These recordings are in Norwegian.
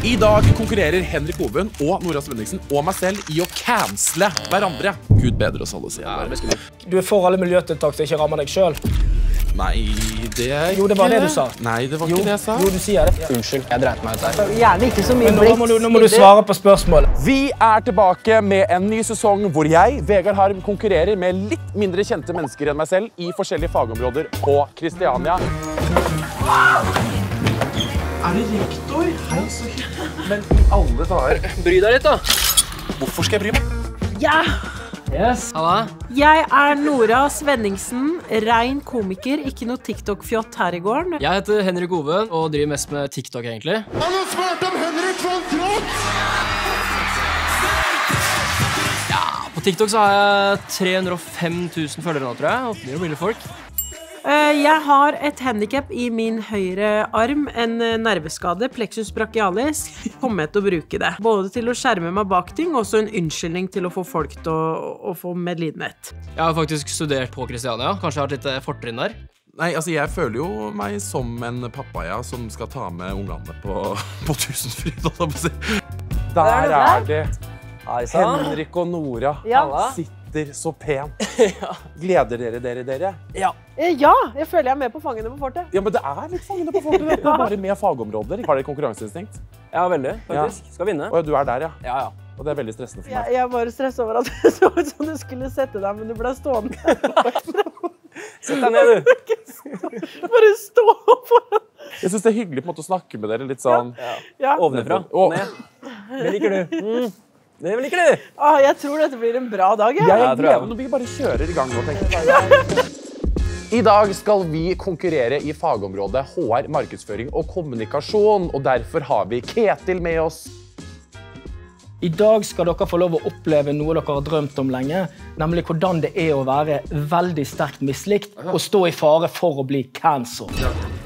I dag konkurrerer Henrik Hoven og Nora Svenningsen og meg selv I å cancele hverandre. Gud bedre oss alle, sier jeg. Du for alle miljøtiltak som ikke rammer deg selv. Nei, det er ikke... Jo, det var det du sa. Nei, det var ikke det jeg sa. Jo, du sier det. Unnskyld, jeg dreit meg ut her. Gjerne ikke så mye Men nå må du svare på spørsmålet. Vi tilbake med en ny sesong hvor jeg, Vegard Harm, konkurrerer med litt mindre kjente mennesker enn meg selv I forskjellige fagområder på Kristiania. Det rektor? Hei, så hyggelig. Men I alle dager... Bry deg litt da. Hvorfor skal jeg bry meg? Ja, Yes. Halla. jeg Nora Svenningsen, rein komiker, ikke noe TikTok-fjott her I gården. Jeg heter Henrik Hoven og driver mest med TikTok egentlig. Han har svart om Henrik von Trott! På TikTok så har jeg 305 000 følgere nå, tror jeg. Og det blir folk. Jeg har et handicap I min høyre arm, en nerveskade, plexus brachialis. Kommer til å bruke det. Både til å skjerme meg bak ting, og også en unnskyldning til å få folk til å få medlidenhet. Jeg har faktisk studert på Kristiania. Kanskje jeg har et litt fortrinn der. Nei, altså jeg føler jo meg som en pappaja som skal ta med ungene på Tusenfryd, holdt jeg på å si. Der det. Henrik og Nora sitter så pent. Gleder dere? Ja, jeg føler jeg med på Fangene på fortet. Ja, men det litt Fangene på fortet. Det bare med fagområder. Har dere konkurranseinstinkt? Ja, veldig, faktisk. Skal vinne. Og du der, ja. Ja. Og det veldig stressende for meg. Jeg var stresset over at det så ut som du skulle sette deg, men du ble stående. Sett deg ned, du. Bare stå foran. Jeg synes det hyggelig på en måte å snakke med dere litt sånn... Ja. Ovenfra. Ned. Det liker du. Det liker du. Jeg tror dette blir en bra dag, Jeg gleder meg når vi bare kjører I gang nå, tenker jeg. I dag skal vi konkurrere I fagområdet HR, markedsføring og kommunikasjon, og derfor har vi Ketil med oss. I dag skal dere få lov å oppleve noe dere har drømt om lenge, nemlig hvordan det å være veldig sterkt mislikt og stå I fare for å bli cancelled.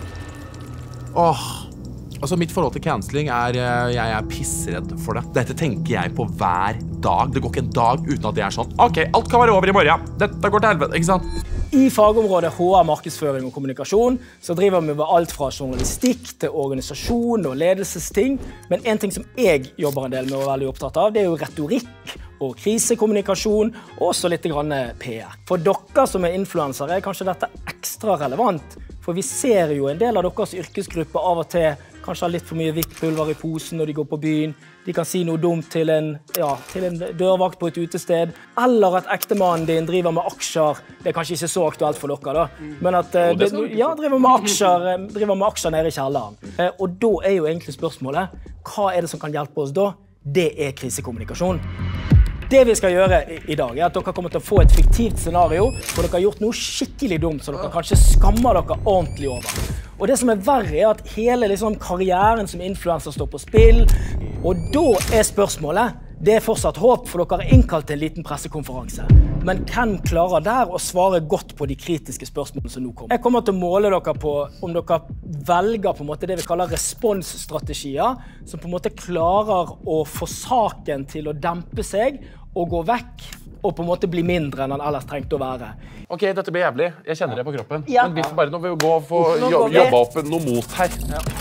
Altså, mitt forhold til cancelling jeg pissredd for det. Dette tenker jeg på hver dag. Det går ikke en dag uten at jeg sånn, ok, alt kan være over I morgen. Dette går til helvete, ikke sant? I fagområdet HR, markedsføring og kommunikasjon så driver vi med alt fra journalistikk til organisasjon og ledelsesting. Men en ting som jeg jobber en del med og er veldig opptatt av, det jo retorikk og krisekommunikasjon og også litt grann PR. For dere som influensere kanskje dette ekstra relevant, for vi ser jo en del av deres yrkesgruppe av og til kanskje har litt for mye hvitt pulver I posen når de går på byen. De kan si noe dumt til en dørvakt på et utested. Eller at ektemannen din driver med aksjer. Det kanskje ikke så aktuelt for dere da. Men at driver med aksjer nede I kjelleren. Og da jo egentlig spørsmålet, hva det som kan hjelpe oss da? Det krisekommunikasjon. Det vi skal gjøre I dag at dere kommer til å få et fiktivt scenario hvor dere har gjort noe skikkelig dumt så dere kanskje skammer dere ordentlig over. Og det som verre at hele karrieren som influencer står på spill. Og da spørsmålet, det fortsatt håp for dere har innkalt til en liten pressekonferanse. Men hvem klarer der å svare godt på de kritiske spørsmålene som nå kommer? Jeg kommer til å måle dere på om dere velger på en måte det vi kaller responsstrategier, som på en måte klarer å få saken til å dempe seg og gå vekk, og på en måte bli mindre enn den ellers trengte å være. Ok, dette blir jævlig. Jeg kjenner det på kroppen. Ja. Men vi får bare nå vil vi gå og få jobbe opp noe mot her.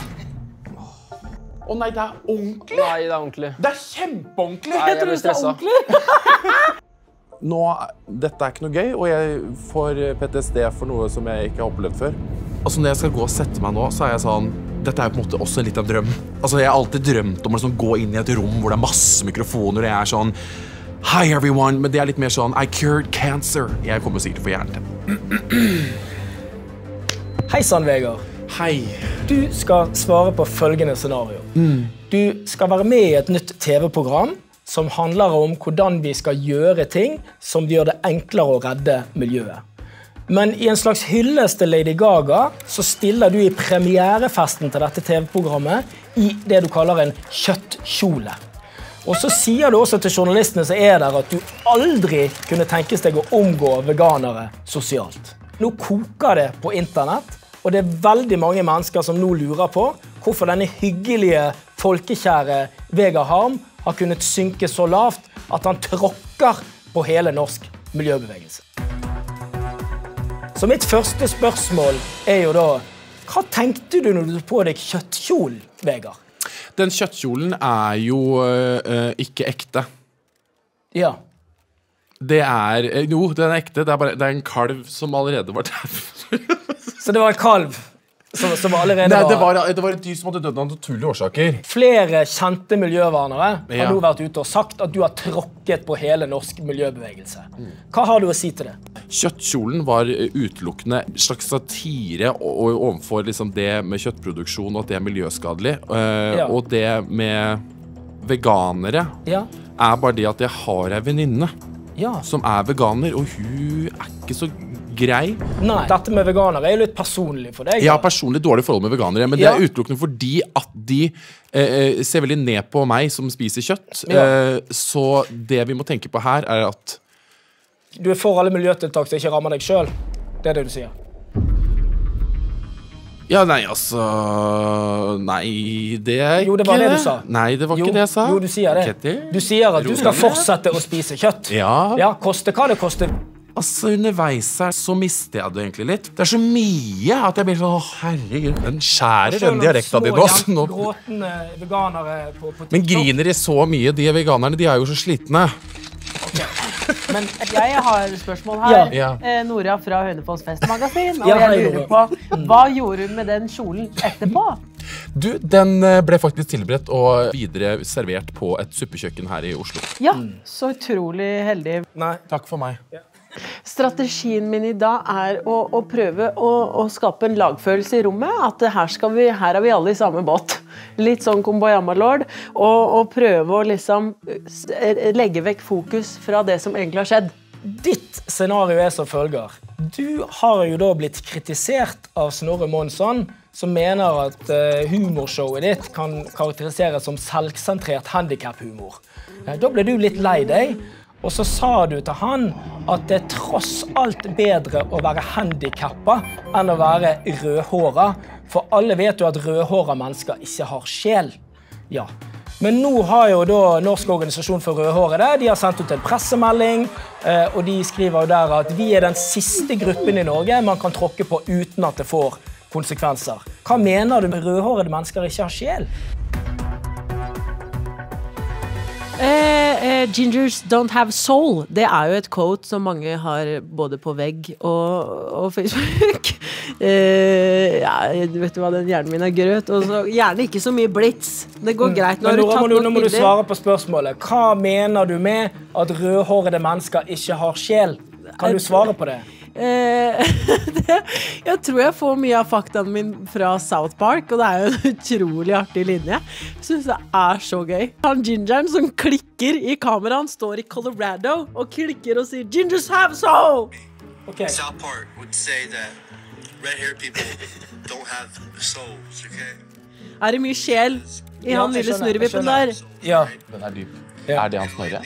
Å nei, det ordentlig! Nei, det ordentlig. Det kjempeordentlig! Nei, jeg blir stresset. Nå, dette ikke noe gøy, og jeg får PTSD for noe som jeg ikke har opplevd før. Altså, når jeg skal gå og sette meg nå, så jeg sånn, dette jo på en måte også litt av en drøm. Altså, jeg har alltid drømt om å liksom gå inn I et rom hvor det masse mikrofoner, og jeg sånn, hi everyone, men det litt mer sånn, I cured cancer. Jeg kommer sikkert til å få hjernen. Hei sann, Vegard. Hei. Du skal svare på følgende scenario. Du skal være med I et nytt TV-program som handler om hvordan vi skal gjøre ting som gjør det enklere å redde miljøet. Men I en slags hyllest til Lady Gaga så stiller du I premierefesten til dette TV-programmet I det du kaller en kjøttkjole. Og så sier du også til journalistene som der at du aldri kunne tenkes deg å omgå veganere sosialt. Nå koker det på internett, og det veldig mange mennesker som nå lurer på hvorfor denne hyggelige, folkekjære Vegard Harm har kunnet synke så lavt at han tråkker på hele norsk miljøbevegelse. Så mitt første spørsmål jo da, hva tenkte du når du tok på deg kjøttkjolen, Vegard? Den kjøttkjolen jo ikke ekte. Ja. Jo, den ekte. Det en kalv som allerede var der. Så det var en kalv som allerede Nei, det var et dyr som hadde dødd av naturlige årsaker. Flere kjente miljøvernere har nå vært ute og sagt at du har tråkket på hele norsk miljøbevegelse. Hva har du å si til det? Kjøttkjolen var utelukkende slags satire overfor liksom det med kjøttproduksjon og at det miljøskadelig. Og det med veganere bare det at jeg har en venninne som veganer, og hun ikke så grei. Nei, dette med veganere jo litt personlig for deg. Jeg har personlig dårlig forhold med veganere, men det utelukkende fordi at de ser veldig ned på meg som spiser kjøtt. Så det vi må tenke på her at du for alle miljøtiltak som ikke rammer deg selv. Det det du sier. Ja, nei, altså Nei, det ikke Jo, det var det du sa. Nei, det var ikke det jeg sa. Jo, du sier det. Ketil? Du sier at du skal fortsette å spise kjøtt. Ja, koste hva det koster. Altså, underveis her så mister jeg det egentlig litt. Det så mye at jeg blir sånn, herregud, den skjærer den dialekta din også. Gråtende veganere på TikTok. Men griner de så mye, de veganerne, de jo så slitne. Men jeg har et spørsmål her. Nora fra Hønefoss Festmagasin, og jeg lurer på, hva gjorde du med den kjolen etterpå? Du, den ble faktisk tilberedt og videre servert på et suppekjøkken her i Oslo. Ja, så utrolig heldig. Nei, takk for meg. Strategien min i dag å prøve å skape en lagfølelse i rommet, at her vi alle i samme båt. Litt sånn Kumbaya my lord, og prøve å liksom legge vekk fokus fra det som egentlig har skjedd. Ditt scenario som følger. Du har jo da blitt kritisert av Snorre Monsson, som mener at humorshowet ditt kan karakteriseres som selvsentrert handicap-humor. Da ble du litt lei deg, og så sa du til han at det tross alt bedre å være handicappet enn å være rødhåra, for alle vet jo at rødhåra mennesker ikke har sjel. Ja. Men nå har jo da Norsk organisasjon for rødhårede, de har sendt ut en pressemelding, og de skriver jo der at vi den siste gruppen i Norge man kan tråkke på uten at det får konsekvenser. Hva mener du med rødhårede mennesker ikke har sjel? Gingers don't have soul. Det jo et quote som mange har både på vegg og Facebook. Vet du hva, den hjernen min grøt. Og så gjerne ikke så mye blitz. Det går greit. Nå må du svare på spørsmålet. Hva mener du med at rødhårede mennesker ikke har sjel? Kan du svare på det? Jeg tror jeg får mye av faktaen min fra South Park, og det jo en utrolig artig linje. Jeg synes det så gøy. Han gingeren som klikker i kameraet, står i Colorado og klikker og sier Gingers have soul! South Park would say that red-haired people don't have souls, okay? Det mye sjel i han lille snurrevippen der? Ja. Den dyp. Det han Snorre?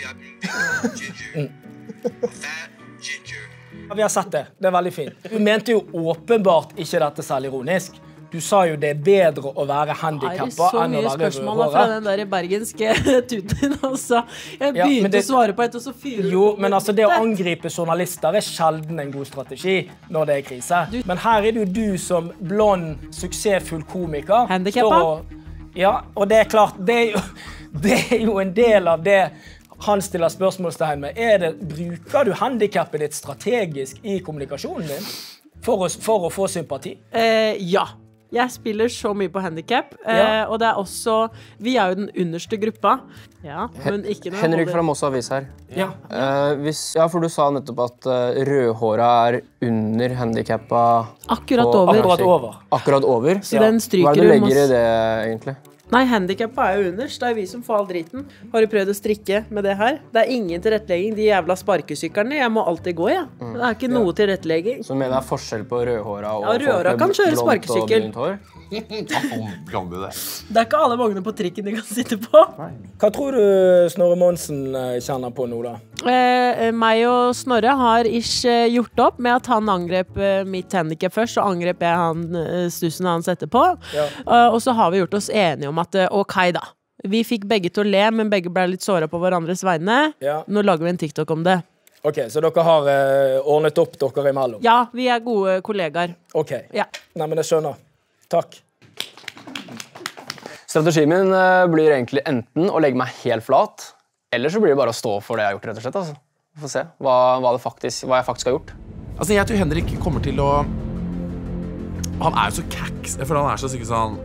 Vi har sett det. Det veldig fint. Du mente jo åpenbart ikke dette selv ironisk. Du sa jo det bedre å være handicappet enn å være rødhåret. Så mye spørsmål fra den der bergenske tuten også. Jeg begynte å svare på et, og så fyrer jo, men altså det å angripe journalister sjelden en god strategi når det krise. Men her det jo du som blond, suksessfull komiker. Handicappet? Ja, og det klart, det jo en del av det han stiller spørsmålstegn med. Bruker du handicapet ditt strategisk i kommunikasjonen din for å få sympati? Ja. Jeg spiller så mye på handicap, og det også, vi jo den underste gruppa. Ja, men ikke noe Henrik fra Moss Avis her. Ja. For du sa nettopp at rødhåra under handicappa. Akkurat over. Akkurat over? Så den stryker hva det du legger i det, egentlig? Nei, handicapet jo underst. Det vi som får all driten. Har du prøvd å strikke med det her? Det ingen tilrettelegging. De jævla sparkesykkerne, jeg må alltid gå, ja. Det ikke noe tilrettelegging. Så mener jeg forskjell på rødhåra og rødhåra kan kjøre sparkesykkel. Det ikke alle vognene på trikken de kan sitte på. Hva tror du Snorre Monsen kjenner på nå, da? Meg og Snorre har ikke gjort opp med at han angrep mitt handicap først, så angrep jeg han stussen hans etterpå. Og så har vi gjort oss enige om at ok da, vi fikk begge til å le, men begge ble litt såret på hverandres vegne. Nå lager vi en TikTok om det. Ok, så dere har ordnet opp dere imellom? Ja, vi gode kollegaer. Ok, ja. Nei, men jeg skjønner. Takk. Strategien min blir egentlig enten å legge meg helt flat, eller så blir det bare å stå for det jeg har gjort, rett og slett. Altså. Vi får se hva jeg faktisk har gjort. Altså, jeg tror Henrik kommer til å... Han jo så kaks, for han så sikkert sånn...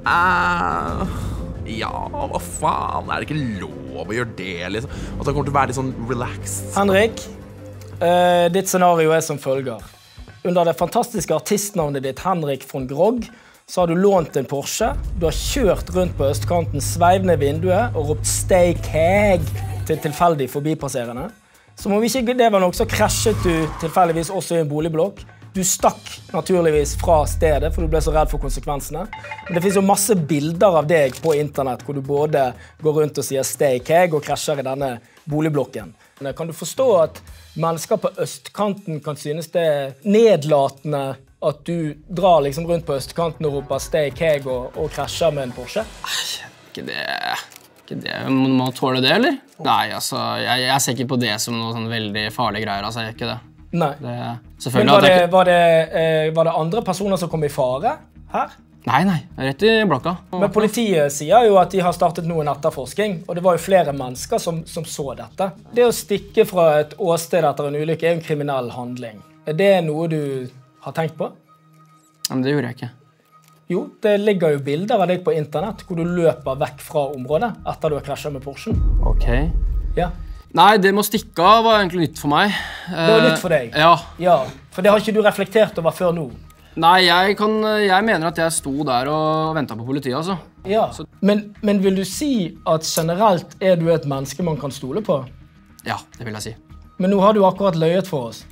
Ja, hva faen? Det ikke lov å gjøre det, liksom? At han kommer til å være litt sånn relaxed. Henrik, ditt scenario som følger. Under det fantastiske artistnavnet ditt, Henrik von Grogg, så har du lånt en Porsche, du har kjørt rundt på østkanten, sveivende vinduet og ropt «Stay keg» til tilfeldig forbipasserende. Som om ikke det var nok, så krasjet du tilfeldigvis også i en boligblokk. Du stakk naturligvis fra stedet, for du ble så redd for konsekvensene. Men det finnes jo masse bilder av deg på internett, hvor du både går rundt og sier «Stay keg» og krasjer i denne boligblokken. Kan du forstå at mennesker på østkanten kan synes det nedlatende at du drar liksom rundt på østkanten og roper «Stay keg» og krasjer med en Porsche? Ikke det. Må man tåle det, eller? Nei, altså, jeg ser ikke på det som noe sånn veldig farlig greier, altså, jeg gjør ikke det. Nei. Selvfølgelig. Men var det andre personer som kom i fare her? Nei, rett i blokka. Men politiet sier jo at de har startet noen etterforsking, og det var jo flere mennesker som så dette. Det å stikke fra et åsted etter en ulykke jo en kriminell handling. Det noe du har tenkt på? Men det gjorde jeg ikke. Jo, det ligger jo bilder av deg på internett hvor du løper vekk fra området etter du har krasjet med Porschen. Ok. Ja. Nei, det med å stikke av var egentlig nytt for meg. Det var nytt for deg? Ja. For det har ikke du reflektert over før nå? Nei, jeg mener at jeg sto der og ventet på politiet, altså. Ja, men vil du si at generelt du et menneske man kan stole på? Ja, det vil jeg si. Men nå har du akkurat løyet for oss.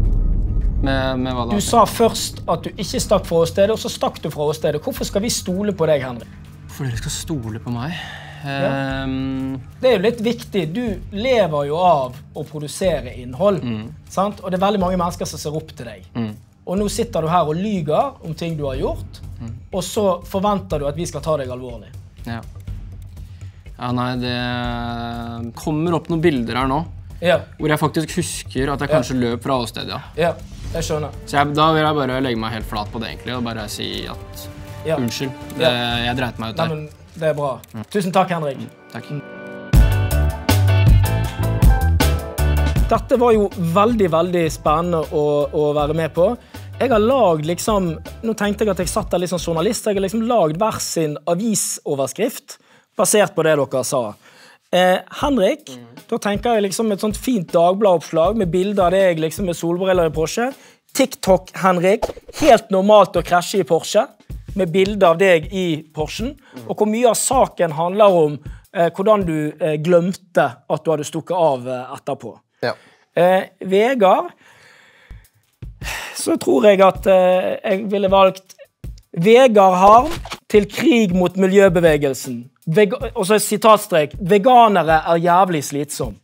Med hva da? Du sa først at du ikke stakk fra åstedet, og så stakk du fra åstedet. Hvorfor skal vi stole på deg, Henrik? For dere skal stole på meg? Ja. Det jo litt viktig. Du lever jo av å produsere innhold, sant? Og det veldig mange mennesker som ser opp til deg. Og nå sitter du her og lyger om ting du har gjort, og så forventer du at vi skal ta deg alvorlig. Ja, nei, det kommer opp noen bilder her nå, hvor jeg faktisk husker at jeg kanskje løp fra åstedet, Ja, jeg skjønner. Så da vil jeg bare legge meg helt flat på det egentlig, og bare si at unnskyld, jeg dreit meg ut der. Nei, men det bra. Tusen takk, Henrik. Takk. Dette var jo veldig, veldig spennende å være med på. Jeg har lagd liksom, nå tenkte jeg at jeg satt der litt som journalist, jeg har liksom lagd hver sin avisoverskrift, basert på det dere sa. Henrik, da tenker jeg liksom et sånt fint dagbladoppslag med bilder av deg liksom med solbriller i Porsche. TikTok, Henrik, helt normalt å krasje i Porsche, med bilder av deg i Porschen, og hvor mye av saken handler om hvordan du glemte at du hadde stukket av etterpå. Vegard, så tror jeg at jeg ville valgt Vegard Harm til krig mot miljøbevegelsen. Og så sitatstrek, veganere jævlig slitsom.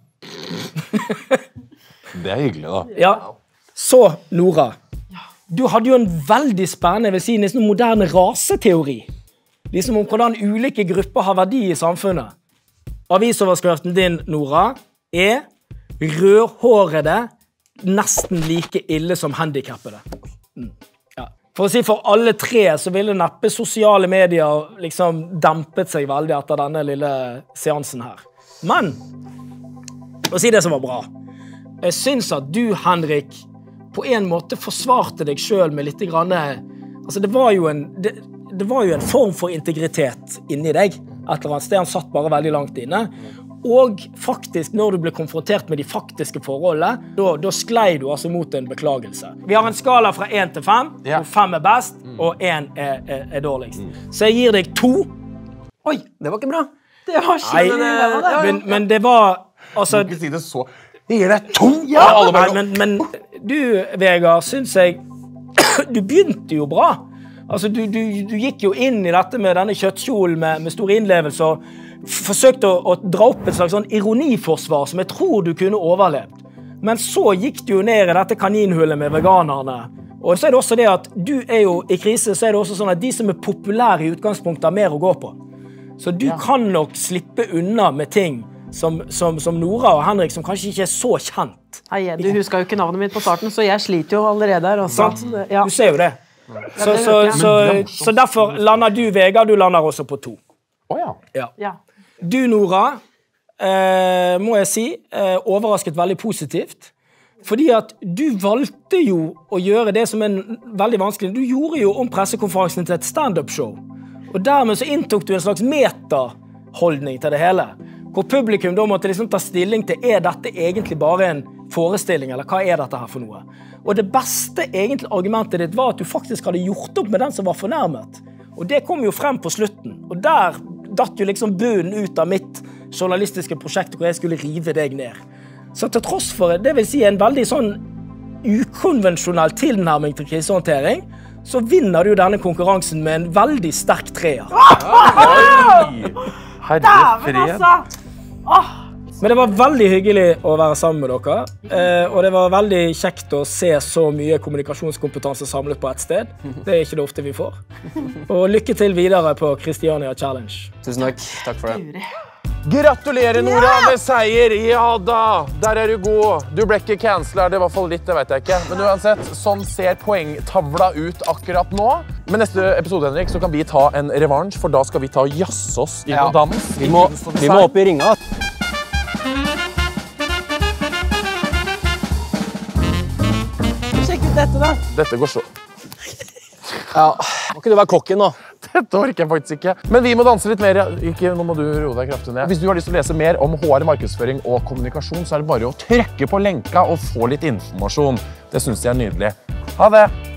Det hyggelig da. Ja, så Nora, du hadde jo en veldig spennende, jeg vil si, nesten moderne raseteori. Liksom om hvordan ulike grupper har verdi i samfunnet. Avisoverskriften din, Nora, rødhårede, nesten like ille som handicappede. Ja. For å si for alle tre, så ville neppe sosiale medier liksom dempet seg veldig etter denne lille seansen her. Men, å si det som var bra, jeg synes at du, Henrik, på en måte forsvarte deg selv med litt grann, altså det var jo en form for integritet inni deg, et eller annet sted, han satt bare veldig langt inne, og faktisk når du ble konfrontert med de faktiske forholdene, da sklei du altså mot en beklagelse. Vi har en skala fra 1 til 5, hvor 5 best, og 1 dårligst. Så jeg gir deg 2. Oi, det var ikke bra. Det var skikkelig. Men det var, altså... Du kan ikke si det så... Jeg gir deg 2! Ja, men du, Vegard, synes jeg... Du begynte jo bra. Altså, du gikk jo inn i dette med denne kjøttkjolen med stor innlevelse, og forsøkte å dra opp et slags sånn ironiforsvar som jeg tror du kunne overlevd. Men så gikk du jo ned i dette kaninhullet med veganerne. Og så det også det at du jo i krise, så det også sånn at de som populære i utgangspunktet har mer å gå på. Så du kan nok slippe unna med ting som Nora og Henrik, som kanskje ikke så kjent. Hei, du husker jo ikke navnet mitt på starten, så jeg sliter jo allerede her. Altså. Du ser jo det. Så derfor lander du, Vegard, du lander også på 2. Ja. Du, Nora, må jeg si, overrasket veldig positivt. Fordi at du valgte jo å gjøre det som veldig vanskelig. Du gjorde jo om pressekonferansen til et stand-up-show. Og dermed så inntok du en slags meta-holdning til det hele. Hvor publikum da måtte liksom ta stilling til, dette egentlig bare en forestilling, eller hva dette her for noe? Og det beste egentlig argumentet ditt var at du faktisk hadde gjort opp med den som var fornærmet. Og det kom jo frem på slutten. Og der datt jo liksom bunnen ut av mitt journalistiske prosjekt hvor jeg skulle rive deg ned. Så til tross for det vil si en veldig sånn ukonvensjonell tilnærming til krisehåndtering, så vinner du denne konkurransen med en veldig sterk treer. Herre fred. Men det var veldig hyggelig å være sammen med dere, og det var veldig kjekt å se så mye kommunikasjonskompetanse samlet på et sted. Det ikke det ofte vi får. Og lykke til videre på Christiania Challenge. Tusen takk. Takk for det. Gratulerer, Nora, med seier! Ja da, der du god. Du ble ikke cancellert, det var i hvert fall litt, det vet jeg ikke. Men uansett, sånn ser poengtavla ut akkurat nå. Men neste episode, Henrik, så kan vi ta en revansj, for da skal vi ta og jazze oss i noe dans. Vi må opp i ringa. Sjekk ut dette da. Dette går så. Ja, må ikke du være kokken nå? Dette orker jeg faktisk ikke. Men vi må danse litt mer. Nå må du roe deg kraftig ned. Hvis du har lyst til å lese mer om HR, markedsføring og kommunikasjon, så er det bare å trykke på lenka og få litt informasjon. Det synes jeg er nydelig. Ha det!